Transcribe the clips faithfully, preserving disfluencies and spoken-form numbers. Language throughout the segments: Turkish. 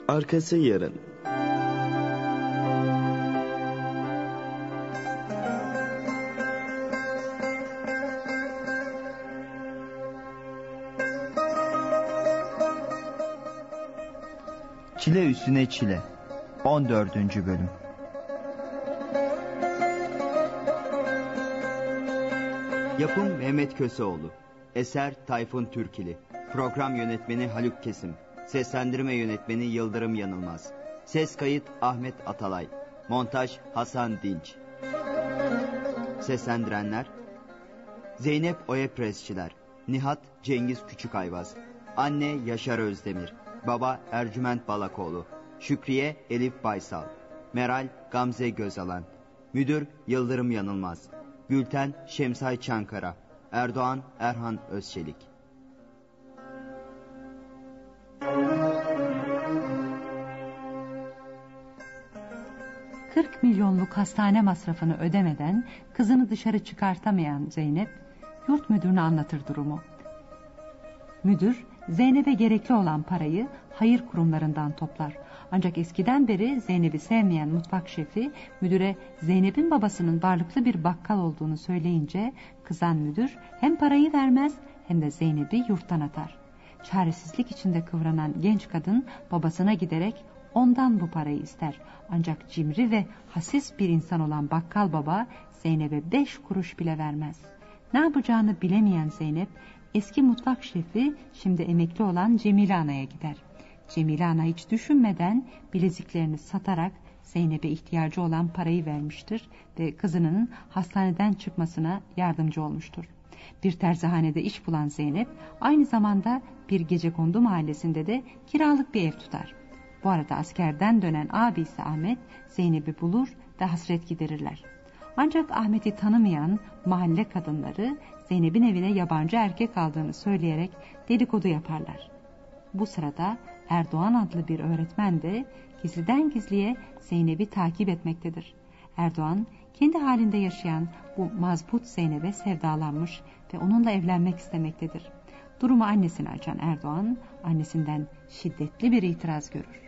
Arkası yarın. Çile üstüne çile. on dördüncü bölüm. Yapım Mehmet Köseoğlu. Eser Tayfun Türkili. Program yönetmeni Haluk Kesim. Seslendirme yönetmeni Yıldırım Yanılmaz. Ses kayıt Ahmet Atalay. Montaj Hasan Dinç. Seslendirenler: Zeynep Oyepresçiler, Nihat Cengiz Küçükayvaz, Anne Yaşar Özdemir, Baba Ercüment Balakoğlu, Şükriye Elif Baysal, Meral Gamze Gözalan, Müdür Yıldırım Yanılmaz, Gülten Şemsay Çankara, Erdoğan Erhan Özçelik. kırk milyonluk hastane masrafını ödemeden kızını dışarı çıkartamayan Zeynep, yurt müdürüne anlatır durumu. Müdür, Zeynep'e gerekli olan parayı hayır kurumlarından toplar. Ancak eskiden beri Zeynep'i sevmeyen mutfak şefi, müdüre Zeynep'in babasının varlıklı bir bakkal olduğunu söyleyince, kızan müdür hem parayı vermez hem de Zeynep'i yurttan atar. Çaresizlik içinde kıvranan genç kadın babasına giderek ondan bu parayı ister. Ancak cimri ve hasis bir insan olan bakkal baba Zeynep'e beş kuruş bile vermez. Ne yapacağını bilemeyen Zeynep, eski mutfak şefi, şimdi emekli olan Cemile Ana'ya gider. Cemile Ana hiç düşünmeden bileziklerini satarak Zeynep'e ihtiyacı olan parayı vermiştir ve kızının hastaneden çıkmasına yardımcı olmuştur. Bir terzihanede iş bulan Zeynep, aynı zamanda bir gecekondu mahallesinde de kiralık bir ev tutar. Bu arada askerden dönen abisi Ahmet, Zeynep'i bulur ve hasret giderirler. Ancak Ahmet'i tanımayan mahalle kadınları Zeynep'in evine yabancı erkek aldığını söyleyerek dedikodu yaparlar. Bu sırada Erdoğan adlı bir öğretmen de gizliden gizliye Zeynep'i takip etmektedir. Erdoğan kendi halinde yaşayan bu mazbut Zeynep'e sevdalanmış ve onunla evlenmek istemektedir. Durumu annesine açan Erdoğan annesinden şiddetli bir itiraz görür.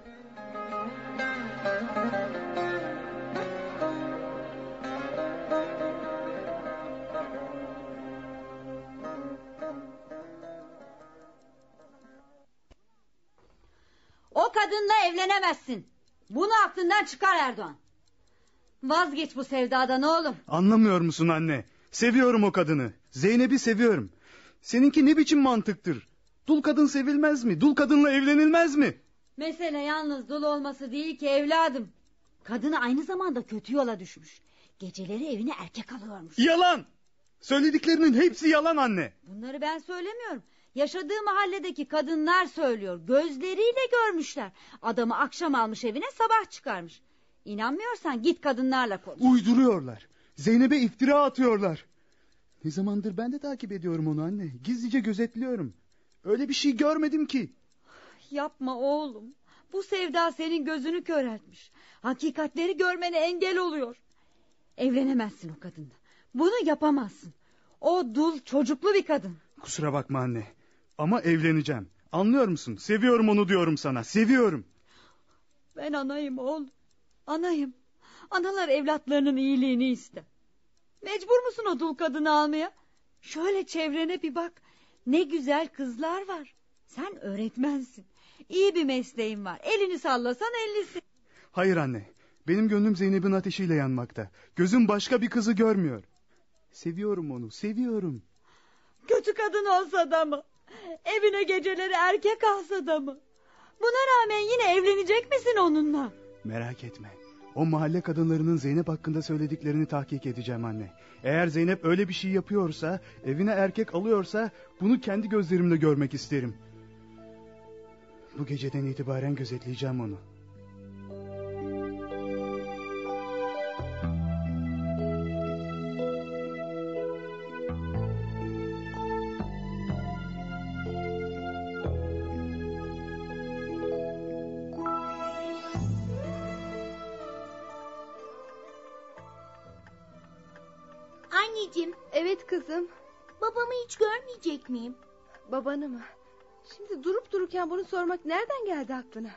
O kadınla evlenemezsin. Bunu aklından çıkar Erdoğan. Vazgeç bu sevdadan oğlum. Anlamıyor musun anne? Seviyorum o kadını. Zeynep'i seviyorum. Seninki ne biçim mantıktır? Dul kadın sevilmez mi? Dul kadınla evlenilmez mi? Mesele yalnız dul olması değil ki evladım. Kadını aynı zamanda kötü yola düşmüş. Geceleri evine erkek alıyormuş. Yalan! Söylediklerinin hepsi yalan anne. Bunları ben söylemiyorum. Yaşadığı mahalledeki kadınlar söylüyor. Gözleriyle görmüşler. Adamı akşam almış evine, sabah çıkarmış. İnanmıyorsan git kadınlarla konuş. Uyduruyorlar. Zeynep'e iftira atıyorlar. Ne zamandır ben de takip ediyorum onu anne. Gizlice gözetliyorum. Öyle bir şey görmedim ki. Yapma oğlum. Bu sevda senin gözünü köreltmiş. Hakikatleri görmene engel oluyor. Evlenemezsin o kadınla. Bunu yapamazsın. O dul, çocuklu bir kadın. Kusura bakma anne. Ama evleneceğim. Anlıyor musun? Seviyorum onu diyorum sana. Seviyorum. Ben anayım oğlum. Anayım. Analar evlatlarının iyiliğini ister. Mecbur musun o dul kadını almaya? Şöyle çevrene bir bak. Ne güzel kızlar var. Sen öğretmensin. İyi bir mesleğin var. Elini sallasan ellisin. Hayır anne. Benim gönlüm Zeynep'in ateşiyle yanmakta. Gözüm başka bir kızı görmüyor. Seviyorum onu. Seviyorum. Kötü kadın olsa da mı? Evine geceleri erkek alsa da mı? Buna rağmen yine evlenecek misin onunla? Merak etme. O mahalle kadınlarının Zeynep hakkında söylediklerini tahkik edeceğim anne. Eğer Zeynep öyle bir şey yapıyorsa, evine erkek alıyorsa, bunu kendi gözlerimle görmek isterim. Bu geceden itibaren gözetleyeceğim onu. Anneciğim. Evet kızım. Babamı hiç görmeyecek miyim? Babanı mı? Şimdi durup dururken bunu sormak nereden geldi aklına?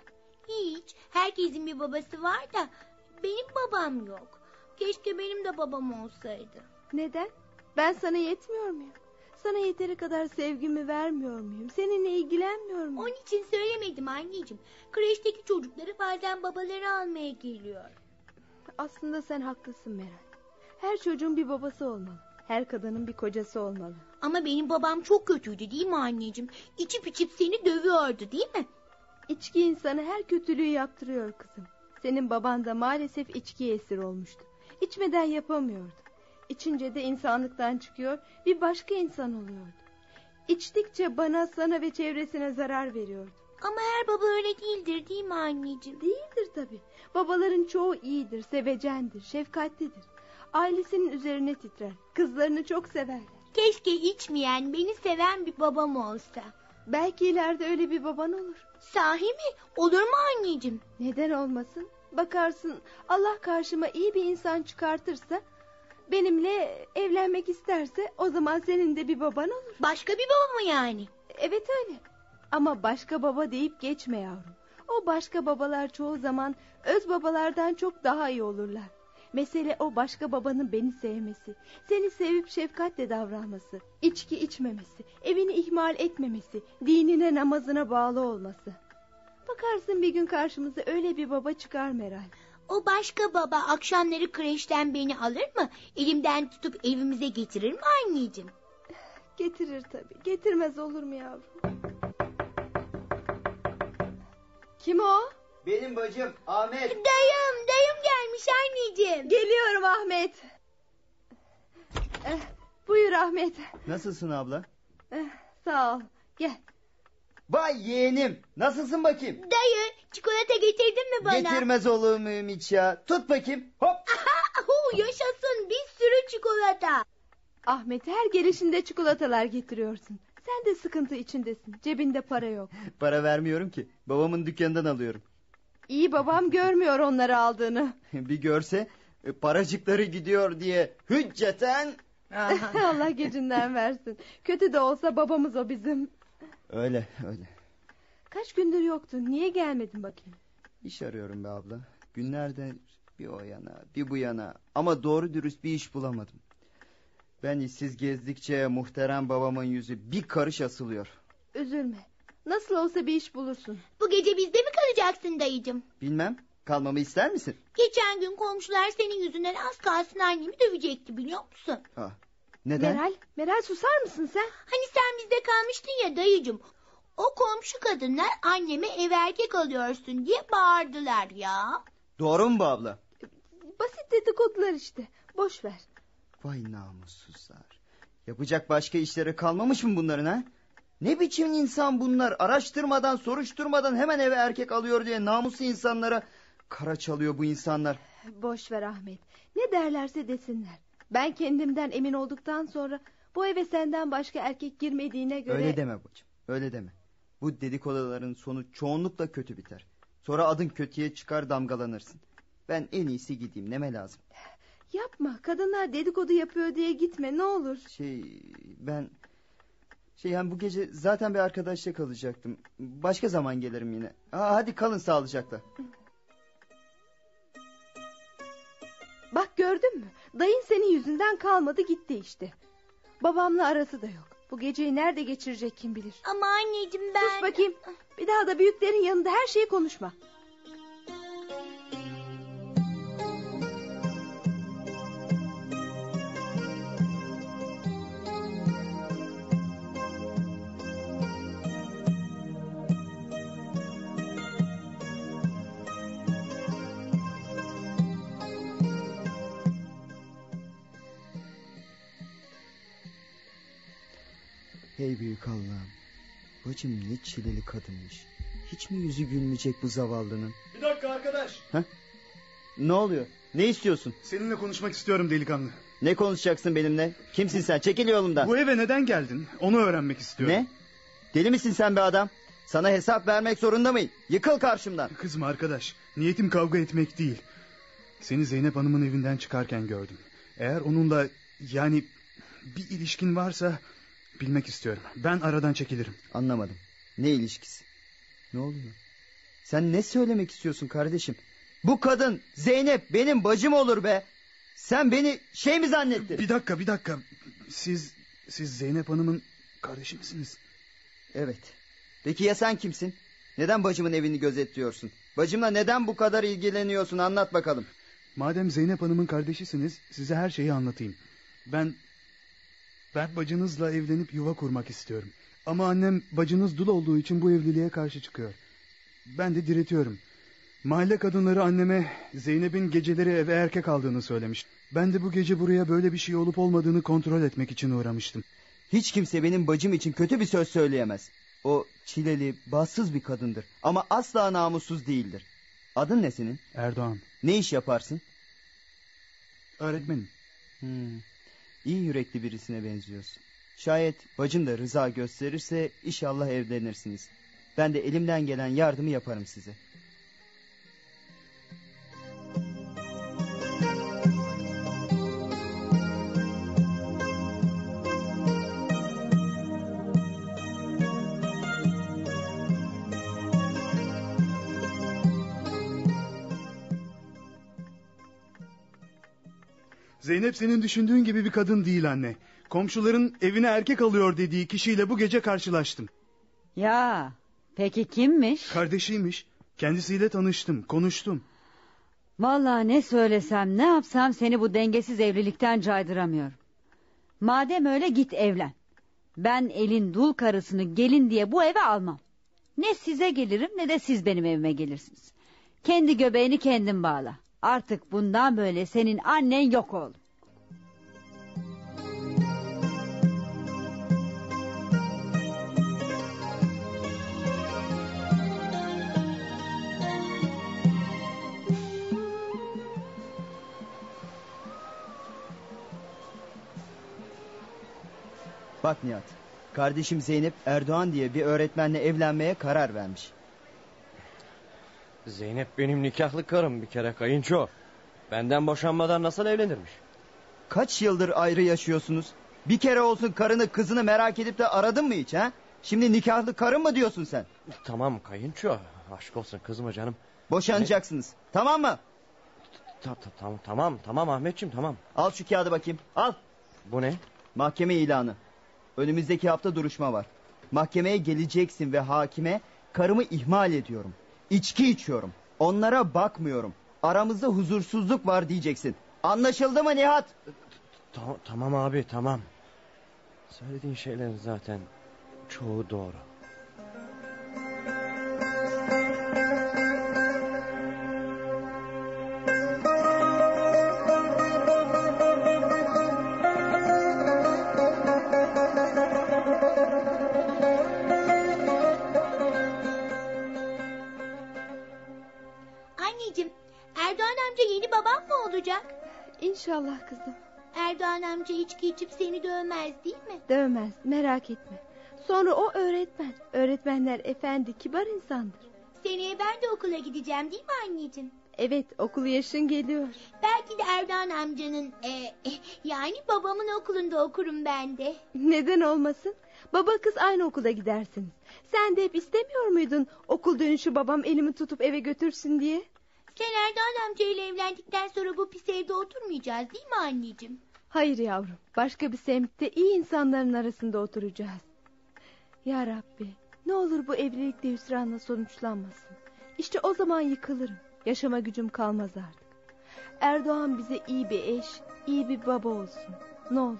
Hiç. Herkesin bir babası var da benim babam yok. Keşke benim de babam olsaydı. Neden? Ben sana yetmiyor muyum? Sana yeteri kadar sevgimi vermiyor muyum? Seninle ilgilenmiyor muyum? Onun için söylemedim anneciğim. Kreşteki çocukları bazen babaları almaya geliyor. Aslında sen haklısın Meral. Her çocuğun bir babası olmalı. Her kadının bir kocası olmalı. Ama benim babam çok kötüydü değil mi anneciğim? İçip içip seni dövüyordu değil mi? İçki insanı her kötülüğü yaptırıyor kızım. Senin baban da maalesef içkiye esir olmuştu. İçmeden yapamıyordu. İçince de insanlıktan çıkıyor, bir başka insan oluyordu. İçtikçe bana, sana ve çevresine zarar veriyordu. Ama her baba öyle değildir değil mi anneciğim? Değildir tabii. Babaların çoğu iyidir, sevecendir, şefkatlidir. Ailesinin üzerine titrer, kızlarını çok severler. Keşke içmeyen, beni seven bir babam olsa. Belki ileride öyle bir baban olur. Sahi mi? Olur mu anneciğim? Neden olmasın? Bakarsın Allah karşıma iyi bir insan çıkartırsa, benimle evlenmek isterse, o zaman senin de bir baban olur. Başka bir baba mı yani? Evet öyle. Ama başka baba deyip geçme yavrum. O başka babalar çoğu zaman öz babalardan çok daha iyi olurlar. Mesele o başka babanın beni sevmesi, seni sevip şefkatle davranması, içki içmemesi, evini ihmal etmemesi, dinine namazına bağlı olması. Bakarsın bir gün karşımıza öyle bir baba çıkar Meral. O başka baba akşamları kreşten beni alır mı? Elimden tutup evimize getirir mi anneciğim? Getirir tabii. Getirmez olur mu yavrum? Kim o? Benim bacım Ahmet. Dayım, dayım gelmiş anneciğim. Geliyorum Ahmet. Eh, buyur Ahmet. Nasılsın abla? Eh, sağ ol. Gel. Vay yeğenim. Nasılsın bakayım? Dayı, çikolata getirdin mi bana? Getirmez olur muyum hiç ya? Tut bakayım. Hop. Aha, yaşasın bir sürü çikolata. Ahmet, her gelişinde çikolatalar getiriyorsun. Sen de sıkıntı içindesin. Cebinde para yok. Para vermiyorum ki. Babamın dükkanından alıyorum. İyi babam görmüyor onları aldığını. Bir görse paracıkları gidiyor diye hücceten. Allah gecinden versin. Kötü de olsa babamız o bizim. Öyle öyle. Kaç gündür yoktun, niye gelmedin bakayım? İş arıyorum be abla. Günlerde bir o yana bir bu yana, ama doğru dürüst bir iş bulamadım. Ben işsiz gezdikçe muhterem babamın yüzü bir karış asılıyor. Üzülme, nasıl olsa bir iş bulursun. Bu gece bizde mi kalacaksın dayıcığım? Bilmem, kalmamı ister misin? Geçen gün komşular senin yüzünden az kalsın annemi dövecekti biliyor musun? Ha, neden? Meral, Meral susar mısın sen? Hani sen bizde kalmıştın ya dayıcığım. O komşu kadınlar anneme ev erkek alıyorsun diye bağırdılar ya. Doğru mu bu abla? Basit dedikodular işte, boş ver. Vay namussuzlar. Yapacak başka işleri kalmamış mı bunların ha? Ne biçim insan bunlar? Araştırmadan, soruşturmadan hemen eve erkek alıyor diye namuslu insanlara kara çalıyor bu insanlar. Boş ver Ahmet. Ne derlerse desinler. Ben kendimden emin olduktan sonra bu eve senden başka erkek girmediğine göre... Öyle deme bacım, öyle deme. Bu dedikoduların sonu çoğunlukla kötü biter. Sonra adın kötüye çıkar, damgalanırsın. Ben en iyisi gideyim, neme lazım? Yapma, kadınlar dedikodu yapıyor diye gitme ne olur. Şey ben şey yani bu gece zaten bir arkadaşla kalacaktım. Başka zaman gelirim yine. Aa, hadi kalın sağlıcakla. Bak gördün mü? Dayın senin yüzünden kalmadı gitti işte. Babamla arası da yok. Bu geceyi nerede geçirecek kim bilir. Ama anneciğim ben... Sus bakayım. Bir daha da büyüklerin yanında her şeyi konuşma. Hey büyük Allah'ım. Bacım ne çileli kadınmış. Hiç mi yüzü gülmeyecek bu zavallının? Bir dakika arkadaş. Ha? Ne oluyor? Ne istiyorsun? Seninle konuşmak istiyorum delikanlı. Ne konuşacaksın benimle? Kimsin sen? Çekil yolumdan. Bu eve neden geldin? Onu öğrenmek istiyorum. Ne? Deli misin sen be adam? Sana hesap vermek zorunda mıyım? Yıkıl karşımdan. Kızma arkadaş. Niyetim kavga etmek değil. Seni Zeynep Hanım'ın evinden çıkarken gördüm. Eğer onunla yani bir ilişkin varsa bilmek istiyorum. Ben aradan çekilirim. Anlamadım. Ne ilişkisi? Ne oluyor? Sen ne söylemek istiyorsun kardeşim? Bu kadın Zeynep benim bacım olur be. Sen beni şey mi zannettin? Bir dakika bir dakika. Siz siz Zeynep Hanım'ın kardeşi misiniz? Evet. Peki ya sen kimsin? Neden bacımın evini gözetliyorsun? Bacımla neden bu kadar ilgileniyorsun, anlat bakalım. Madem Zeynep Hanım'ın kardeşisiniz, size her şeyi anlatayım. Ben ben bacınızla evlenip yuva kurmak istiyorum. Ama annem bacınız dul olduğu için bu evliliğe karşı çıkıyor. Ben de diretiyorum. Mahalle kadınları anneme Zeynep'in geceleri eve erkek aldığını söylemiş. Ben de bu gece buraya böyle bir şey olup olmadığını kontrol etmek için uğramıştım. Hiç kimse benim bacım için kötü bir söz söyleyemez. O çileli, bahtsız bir kadındır. Ama asla namussuz değildir. Adın ne senin? Erdoğan. Ne iş yaparsın? Öğretmenim. Hmm, iyi yürekli birisine benziyorsun. Şayet bacın da rıza gösterirse inşallah evlenirsiniz. Ben de elimden gelen yardımı yaparım size. Zeynep senin düşündüğün gibi bir kadın değil anne. Komşuların evine erkek alıyor dediği kişiyle bu gece karşılaştım. Ya peki kimmiş? Kardeşiymiş. Kendisiyle tanıştım, konuştum. Vallahi ne söylesem ne yapsam seni bu dengesiz evlilikten caydıramıyorum. Madem öyle git evlen. Ben elin dul karısını gelin diye bu eve almam. Ne size gelirim ne de siz benim evime gelirsiniz. Kendi göbeğini kendin bağla. Artık bundan böyle senin annen yok oğlum. Bak Nihat, kardeşim Zeynep Erdoğan diye bir öğretmenle evlenmeye karar vermiş. Zeynep benim nikahlı karım bir kere kayınço. Benden boşanmadan nasıl evlenirmiş? Kaç yıldır ayrı yaşıyorsunuz? Bir kere olsun karını kızını merak edip de aradın mı hiç ha? Şimdi nikahlı karın mı diyorsun sen? Tamam kayınço, aşk olsun kızma canım. Boşanacaksınız, ne? Tamam mı? Tamam tamam tamam Ahmetciğim tamam. Al şu kağıdı bakayım, al. Bu ne? Mahkeme ilanı. Önümüzdeki hafta duruşma var. Mahkemeye geleceksin ve hakime karımı ihmal ediyorum. İçki içiyorum. Onlara bakmıyorum. Aramızda huzursuzluk var diyeceksin. Anlaşıldı mı Nihat? Tamam, tamam abi tamam. Söylediğin şeylerin zaten çoğu doğru. İnşallah kızım. Erdoğan amca içki içip seni dövmez değil mi? Dövmez, merak etme. Sonra o öğretmen. Öğretmenler efendi, kibar insandır. Seneye ben de okula gideceğim değil mi anneciğim? Evet, okul yaşın geliyor. Belki de Erdoğan amcanın e, e, yani babamın okulunda okurum ben de. Neden olmasın? Baba kız aynı okula gidersiniz. Sen de hep istemiyor muydun okul dönüşü babam elimi tutup eve götürsün diye? Sen Erdoğan amcayla evlendikten sonra bu pis evde oturmayacağız değil mi anneciğim? Hayır yavrum, başka bir semtte iyi insanların arasında oturacağız. Ya Rabbi, ne olur bu evlilik de hüsranla sonuçlanmasın. İşte o zaman yıkılırım. Yaşama gücüm kalmaz artık. Erdoğan bize iyi bir eş, iyi bir baba olsun. Ne olur.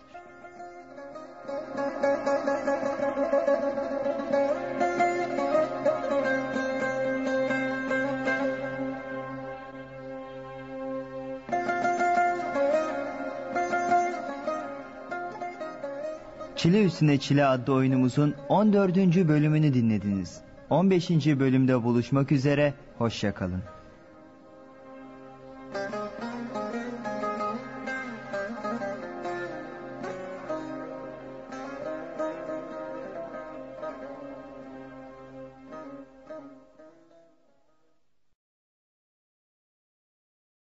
Çile Üstüne Çile adlı oyunumuzun on dördüncü bölümünü dinlediniz. on beşinci bölümde buluşmak üzere, hoşça kalın.